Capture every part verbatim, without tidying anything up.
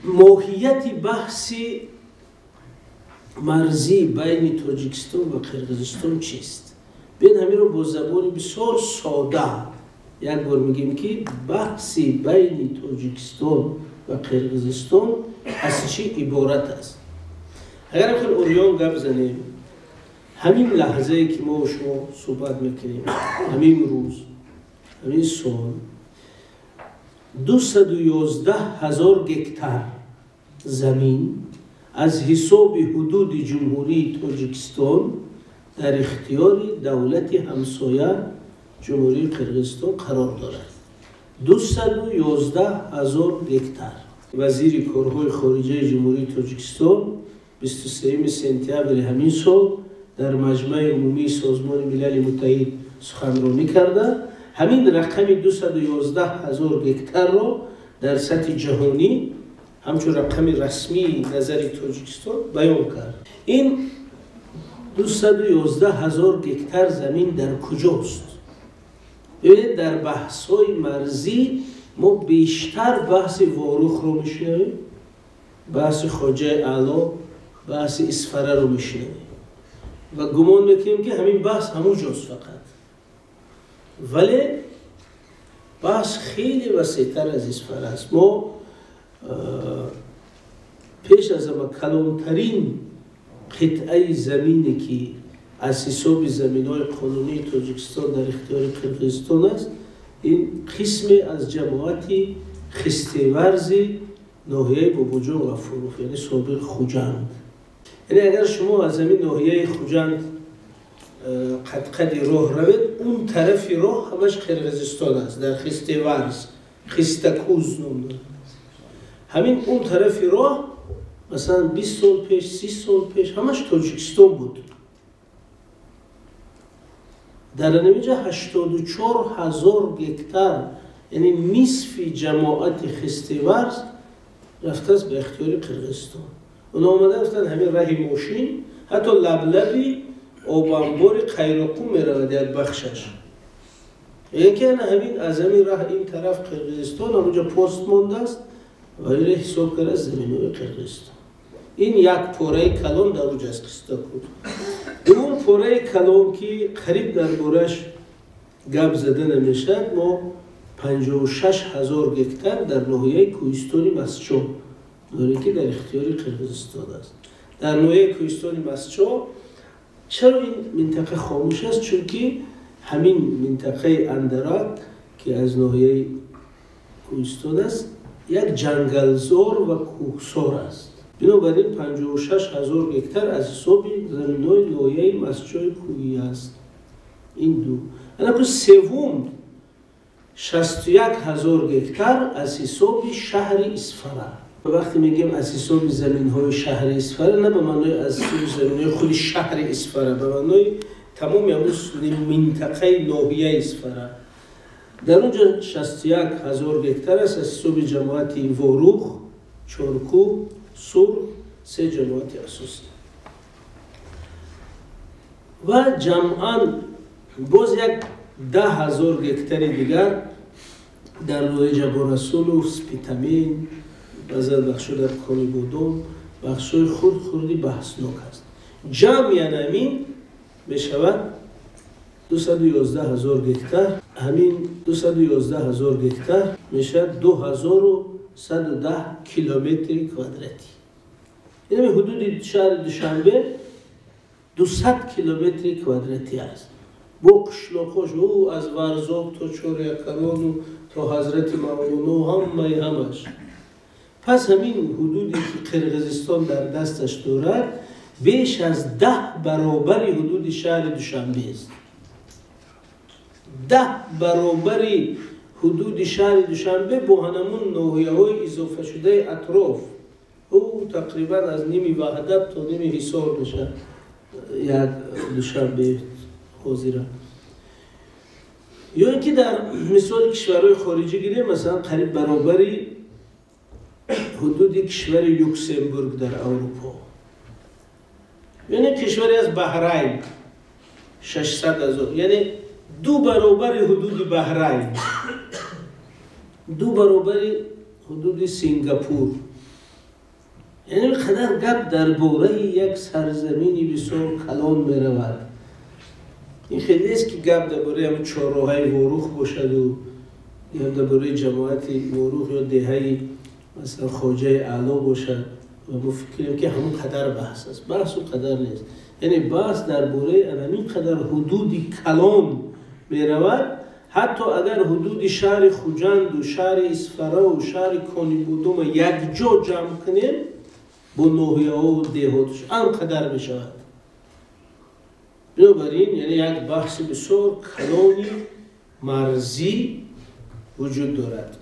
ماهیت بحث مرزی بین تاجیکستان و قرقیزستان چیست؟ بیاین همین رو با زبان بسیار ساده یک بار میگیم که بحثی بین تاجیکستان و قرقیزستان از چی عبارت است. اگر خیلی اوریان گپ زنیم، همین لحظه که ما و شما صحبت میکنیم، همین روز، همین سال، دویست و یازده هزار گکتار زمین از حساب حدود جمهوری تاجیکستان در اختیار دولت همسایه جمهوری قرقیزستان قرار دارد. دویست و یازده هزار گکتار. وزیر کارهای خارجه جمهوری تاجیکستان بیست و سوم سپتامبر همین سال در مجمع عمومی سازمان ملل متحد سخنرانی کرده. همین رقم دویست و یازده هزار گکتار را در سطح جهانی همچون رقم رسمی نظری تاجیکستان بیان کرد. این دویست و یازده هزار گکتار زمین در کجاست؟ ببینید در بحث‌های مرزی ما بیشتر بحث واروخ رو میشنویم، بحث خواجه اعلی، بحث اسفره رو میشنویم و گمان میکنیم که همین بحث همونجاست فقط. ولی بحث خیلی وسیع‌تر از اسفره است. ما پیش از همه کلانترین قطعه زمینی که از حساب زمین‌های قانونی تاجیکستان در اختیار قرقیزستان است، این قسم از جماعت خستیورز ناحیه باباجان و فروخ، یعنی سابق خوجند. یعنی اگر شما از همین ناحیه خوجند قد قدی راه روید، اون طرف راه همش قرقیزستان است، در خستیورز، خستکوز نام دارد. همین اون طرف راه مثلا بیست سال پیش، سی سال پیش همش تاجیکستان بود. در نمیجه هشتاد و چهار هزار گکتار، یعنی نصف جماعت خستیورز رفته است به اختیار قرقیزستان. اونا آمده رفتن همین راه ماشین، حتی لبلبی آبانبار قیراقو میرود یک بخشش. یعنی که همین از همین راه این طرف قرقیزستان همونجا پست مانده است و این حساب کرده از زمین‌های قرقیزستان. این یک پاره کلان در اوج از قستاکو. اون پاره کلان که قریب در بارش گپ زده نمیشد، ما پنجاه و شش هزار گکتار در ناحیه کوهستان مسچو داریم که در اختیار قرقیزستان است. در ناحیه کوهستان مسچو چرا این منطقه خاموش است؟ چون که همین منطقه اندرات که از ناحیه کوهستان است یک جنگلزار و کوهسار است. بنابراین پنجاه و شش هزار گکتار از حساب زمین‌های ناحیه مسچوی کوهی است. این دو. اما سوم شصت و یک هزار گکتار از حساب شهر اسفره. وقتی میگیم از حساب زمین‌های شهر اسفره، نه به معنای از حساب زمین‌های خود شهر اسفره، به معنای تمام همون منطقه ناحیه اسفره. در اونجا شصت و یک هزار گکتار است از حساب جماعت واروخ، چارکو، سور، سه جماعت اساسی. و جمعاً باز یک ده هزار گکتار دیگر در ناحیه جبارسول و سپیتامین، بعضا بخشو در کانی بودم، بخشوی خود خودی بحثناک است. جمع یعنی همین بشود دویست و یازده هزار گکتار. همین دویست و یازده هزار گکتار میشه دو هزار و صد و ده کیلومتر کوادراتی. یعنی حدود شهر دوشنبه دویست کیلومتر کوادراتی است. با قشلاقاش او از ورزاب تا چوریکران تا حضرت مولانا همه همش. پس همین حدودی که قرقیزستان در دستش دارد بیش از ده برابر حدود شهر دوشنبه است. ده برابر حدود شهر دوشنبه با همون ناحیه‌های اضافه شده اطراف، او تقریبا از نیمی وحدت تا نیمی حصار میشه یک دوشنبه حاضره. یا اینکه در مثال کشورهای خارجی گیریم، مثلا قریب برابری حدود کشور لوکسمبورگ در اروپا، یعنی کشوری از بحرین ششصد هزار، یعنی دو برابر حدود بحرین، دو برابر حدود سنگاپور، یعنی قدر گپ درباره یک سرزمینی بسیار کلان می رود. این خیلی است که گپ درباره همون چهارراهی وروخ باشد و یا درباره جماعت وروخ یا دهه مثلا خواجه اعلی باشد و ما فکر کنیم که همون قدر بحث است. بحث و قدر نیست. یعنی بحث درباره همین قدر حدودی کلان می رود. حتی اگر حدود شهر خوجند و شهر اسفرا و شهر کانیبودوم یک جا جمع کنیم با نوحیه ها و دهاتش انقدر می شود. بنابراین یعنی یک بحث بسیار کلانی مرزی وجود دارد.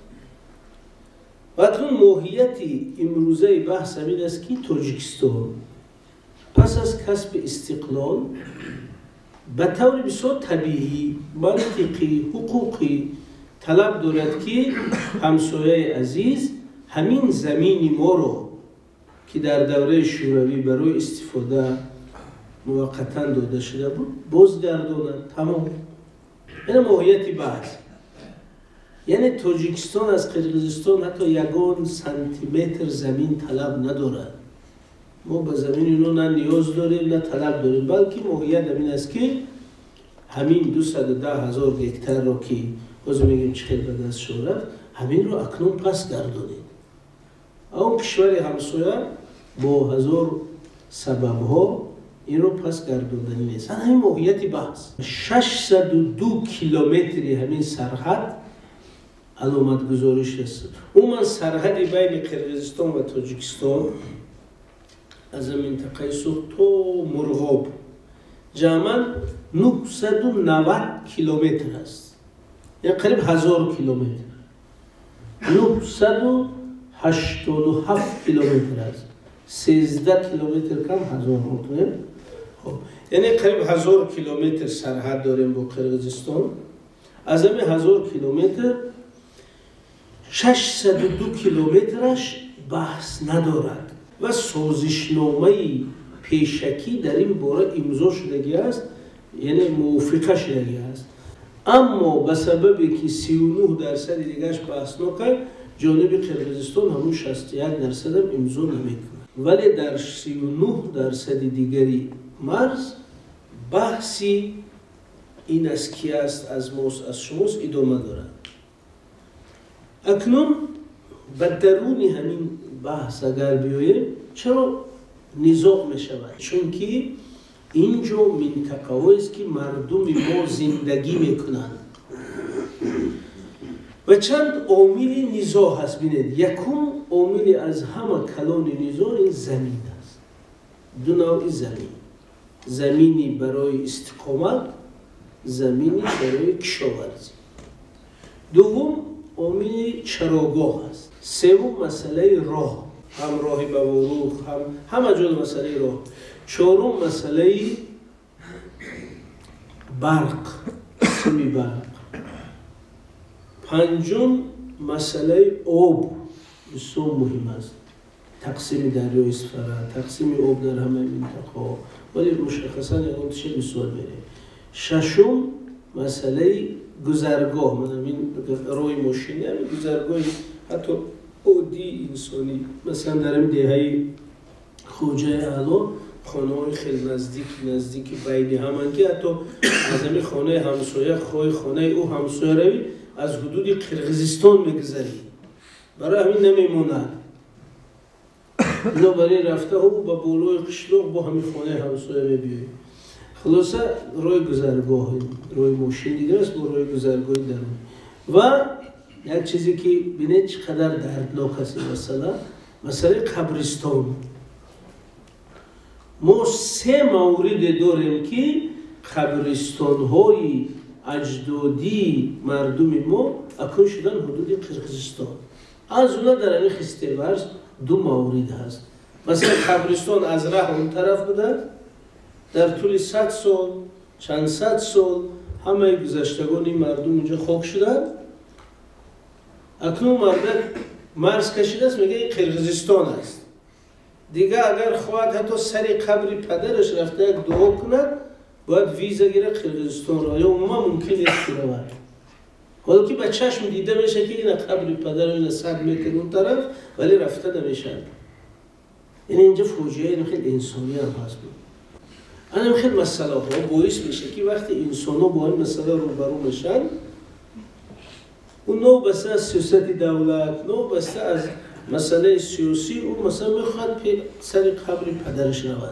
و اکنون ماهیتی امروزه بحث همین است که تاجیکستان پس از کسب استقلال به طور بسیار طبیعی منطقی حقوقی طلب دارد که همسایه عزیز همین زمین ما رو که در دوره شوروی برای استفاده موقتا داده شده بود بازگرداند. تمام. این ماهیت بحث. یعنی تاجیکستان از قرقیزستان حتی یگان سانتی متر زمین طلب ندارد. ما به زمین اینو نه نیاز داریم نه طلب داریم، بلکه ماهیت همین است که همین دویست و ده هزار هکتار رو که باز میگیم چه خیلی به دست شو رفت همین رو اکنون پس گردانید. اون کشور همسایه با هزار سبب ها این رو پس گرداندنی نیست. همین ماهیت بحث. ششصد و دو کیلومتری همین سرحد علامت گزارش است. اون سرحد بین قرقیزستان و تاجیکستان از منطقه سوخت تا مرغاب جمعاً نهصد و نود کیلومتر است. یعنی قریب هزار کیلومتر. نهصد و هشتاد و هفت کیلومتر است. سیزده کیلومتر کم هزار متر. خب یعنی قریب هزار کیلومتر سرحد داریم با قرقیزستان. از همین هزار کیلومتر ششصد و دو کیلومترش بحث ندارد و سازشنامه پیشکی در این باره امضا شدگی است، یعنی موافقه شدگی است. اما به سببی که سی و نه درصد دیگرش بحث نکرد جانب قرقیزستان همون شصت و یک درصد هم امضا نمیکنه. ولی در سی و نه درصد دیگری مرز بحثی این است کی است از ماست از شماست ادامه دارد. اکنون به درون همین بحث اگر بیاییم چرا نزاع می شود؟ چون که اینجا منطقه است که مردم ما زندگی می کنند و چند عامل نزاع هست. بینید یکم عامل از همه کلان نزاع این زمین است. دو نوع زمین، زمینی برای استقامت، زمینی برای کشاورزی. دوم عامل چراگاه است. سوم مسئله راه، هم راهی به وروخ هم همه جور مسئله راه. چهارم مسئله برق، سیمی برق. پنجم مسئله آب بسیار مهم است. تقسیم دریای اسفره، تقسیم آب در همه منطقه، ولی مشخصا یادم چه مثال میره. ششم مسئله گذرگاه، من همین روی ماشینی همین گذرگاهی حتی عادی انسانی، مثلا در این دهه خوجه اعلی خانه های خیلی نزدیک نزدیک بین همن که حتی از همین خانه همسایه خواهی خانه او همسایه روی از حدود قرقیزستان میگذری، برای همین نمیموند. اینا برای رفته ها با بالای قشلاق با همین خانه همسایه میبیایی. خلاصه روی گذرگاه، روی ماشین دیگر است با روی گذرگاه درون. و یک چیزی که بینید چقدر دردناک است مثلا مسئله قبرستان. ما سه مورد داریم که قبرستان های اجدادی مردم ما اکنون شدن حدود قرقیزستان. از اونا در این خستیورز دو مورد هست. مثلا قبرستان از راه اون طرف بودن در طول صد سال چند صد سال همه گذشتگان مردم اینجا خاک شدن. اکنون مردم مرز کشیده است میگه این قرقیزستان است. دیگه اگر خواهد حتی سر قبر پدرش رفته یک دعا کند باید ویزا گیره قرقیزستان را، یا عموما ممکن است که رود. حالا که به چشم دیده میشه که این قبر پدر این صد متر اون طرف ولی رفته نمیشن. این اینجا فوجیه این خیلی انسانی هم هست بود. این خیلی مسئله ها باعث میشه که وقتی انسان ها با این مسئله روبرو میشن اون نوع بسته از سیاست دولت، نوع بسته از مسئله سیاسی، اون مثلا میخواد سر قبر پدرش رود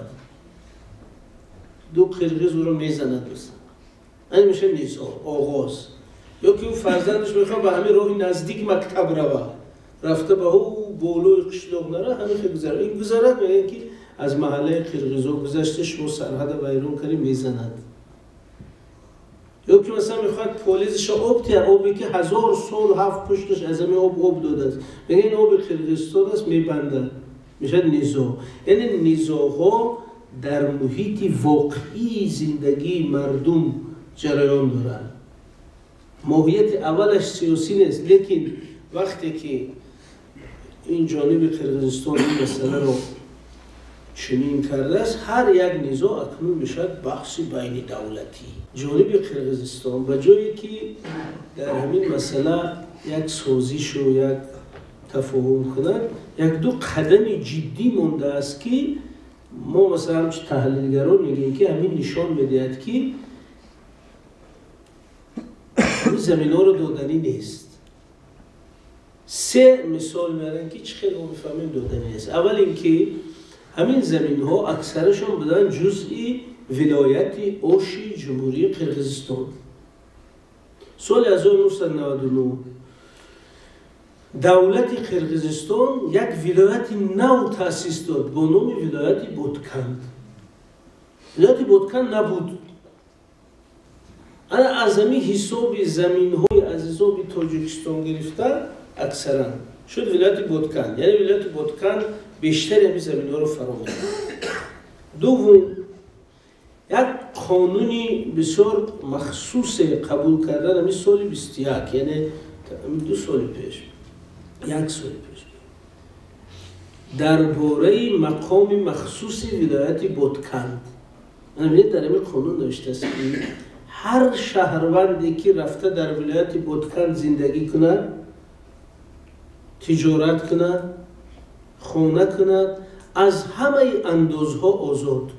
دو قرقیز او رو میزند مثلا این میشه نیزا آغاز. یا که اون فرزندش میخواد به همین راهی نزدیک مکتب رود رفته به او بولوی قشلوق نره همین خیلی گذاره. این گذارد میگن که از محله قرقیزا گذشتش و سرحد بیرون کردی میزند. یا که مثلا میخواد پولیسش آب تیر آبی که هزار سال هفت پشتش از همین آب آب داده است میگه این آب قرقیزستان است میبنده میشه نیزا. یعنی نیزاها در محیط واقعی زندگی مردم جریان دارن. ماهیت اولش سیاسی نیست لیکن وقتی که این جانب قرقیزستان این مسئله رو چنین کرده است هر یک نیزا اکنون میشد بحثی بین دولتی. جانب قرقیزستان به جایی که در همین مسئله یک سازش و یک تفاهم کنند یک دو قدم جدی مونده است که ما مثلا همچه تحلیلگران میگیم که همین نشان میدهد که این زمین ها رو دادنی نیست. سه مثال میارن که چه خیلی ما بفهمیم دادنی نیست. اول اینکه همین زمین ها اکثرشون بدن جزئی ولایت اوشی جمهوری قرقیزستان. سال هزار و نهصد و نود و نه دولت قرقیزستان یک ولایت نو تأسیس داد با نام ولایت بودکند. ولایت بودکند نبود. انا از همین حساب زمین های از حساب تاجیکستان گرفتن اکثرا شد ولایت بودکند. یعنی ولایت بودکند بیشتر همین زمین ها رو فرا می‌گیره. دوم یک قانونی بسیار مخصوص قبول کردن همین سال بیست و یک یعنی دو سال پیش یک سال پیش درباره مقام مخصوص ولایت بودکند. یعنی در همین قانون نوشته است که هر شهروندی که رفته در ولایت بودکند زندگی کند تجارت کند خونه کند از همه اندازها آزاد.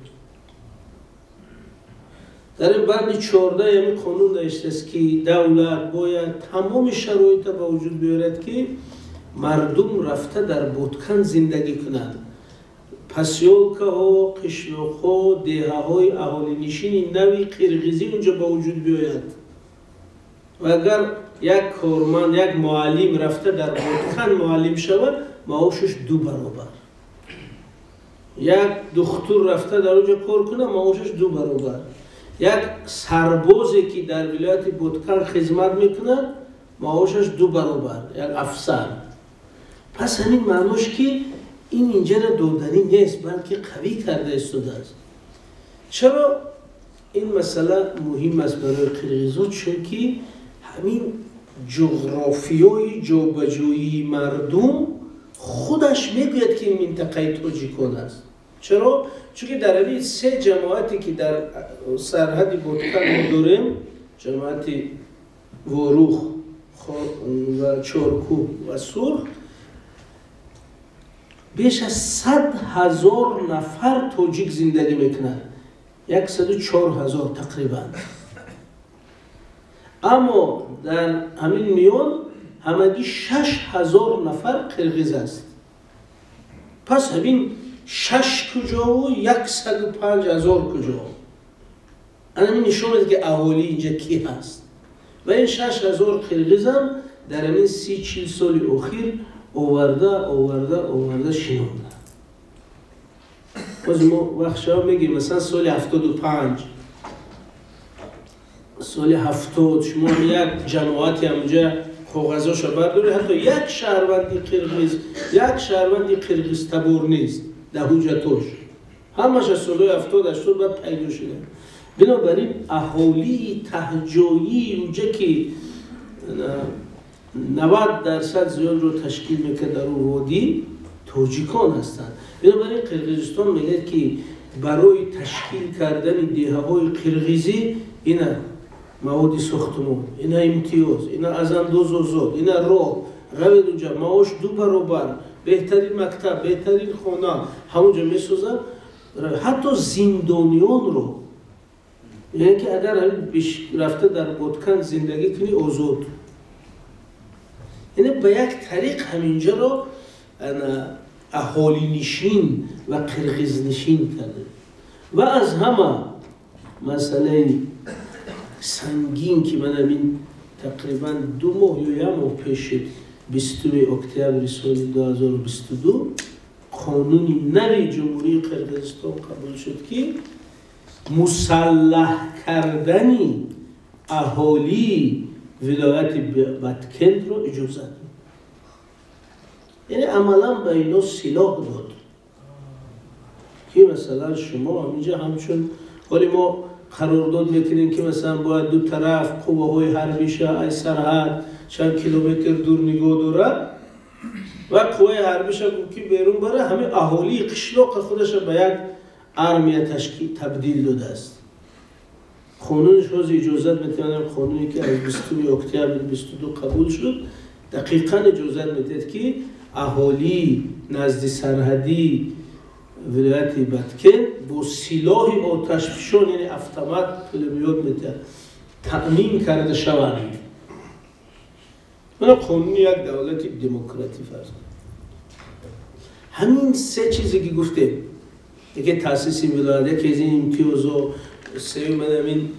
در این بند چهارده همین قانون نوشته است که دولت باید تمام شرایط به وجود بیارد که مردم رفته در بودکند زندگی کنند. پسیولکه ها، قشلاق ها، دیه های اهالی نشین نوی قرقیزی اونجا به وجود بیاید. و اگر یک کارمند، یک معلم رفته در بودکند معلم شود معاشش دو برابر. یک دختر رفته در اونجا کار کنه معاشش دو برابر. یک سربازی که در ولایت بودکند خدمت میکنه معاشش دو برابر. یک افسر. پس همین معناش که این اینجا را دادنی نیست بلکه قوی کرده استوده است. چرا این مسئله مهم است برای قرقیزها؟ چون که همین جغرافیای جابجایی مردم خودش میگوید که این منطقه تاجیکان است. چرا؟ چون که در این سه جماعتی که در سرحد بودکند داریم جماعت وروخ و چارکو و سرخ بیش از صد هزار نفر تاجیک زندگی میکنند. یکصد و چهار هزار تقریبا. اما در همین میان همگی شش هزار نفر قرقیز است. پس همین شش کجا و یکصد و پنج هزار کجا؟ همین نشون میده که اهالی اینجا کی هست. و این شش هزار قرقیز هم در همین سی چیل سال اخیر آورده آورده آورده شنونده. باز ما وقتشا میگیم مثلا سال هفتاد و پنج سال هفتاد شما یک جماعتی همونجا کاغذاش رو برداری حتی یک شهروندی قرقیز یک شهروندی قرقیز تبار نیست در حجتاش همش از سال هفتاد هشتاد باید پیدا شده. بنابراین اهالی تهجایی اونجا که نود درصد زیاد رو تشکیل میکنه در اون وادی تاجیکان هستند. بنابراین قرقیزستان میگه که برای تشکیل کردن دیه های قرقیزی اینا مواد ساختمان، اینا امتیاز، اینا از انداز آزاد، اینا راه روید اونجا معاش دو برابر، بهترین مکتب، بهترین خانه همونجا میسازن. حتی زندانیان رو، یعنی که اگر همین رفته در بودکن زندگی کنی آزاد، یعنی به یک طریق همینجا رو اهالی نشین و قرقیز نشین کرده. و از همه مسئله سنگین که من همین تقریبا دو ماه یا یک ماه پیش بیستم اکتبر سال دو هزار و بیست و دو قانون نوی جمهوری قرقیزستان قبول شد که مسلح کردنی اهالی ولایت بتکند رو اجازه داد. یعنی عملا به اینا سلاح داد که مثلا شما همینجا همچون ولی ما قرارداد میکنیم که مثلا باید دو طرف قوه های حربیشه ای سرحد چند کیلومتر دور نگاه داره و قوه حربیشه که بیرون بره، همه اهالی قشلاق خودش به یک ارمیه تشکیل تبدیل داده است. قانونش روز اجازت میتونم قانونی که از بیستم اکتبر بیست و دو قبول شد دقیقاً اجازت میدهد که اهالی نزد سرحدی ولایت بتکن با سلاح آتش فشان یعنی اتومات پلمیات میتونه تأمین کرده شوند. من قانون یک دولت دموکراتی فرض کنم. همین سه چیزی که گفتیم، یکی تاسیس ولایت، یکی از این امتیازها، سوم همین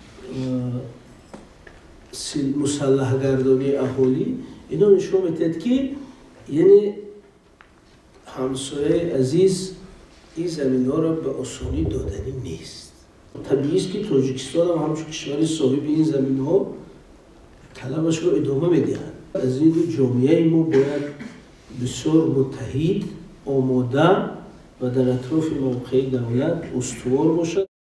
مسلح گردانی اهالی، اینا نشون میدهد که یعنی همسایه عزیز این زمین ها را به آسانی دادنی نیست. طبیعی است که تاجیکستان هم همچون کشور صاحب این زمین ها طلبش رو ادامه میدهند. از این دو جامعه ما باید بسیار متحد، آماده و در اطراف موقع دولت استوار باشد.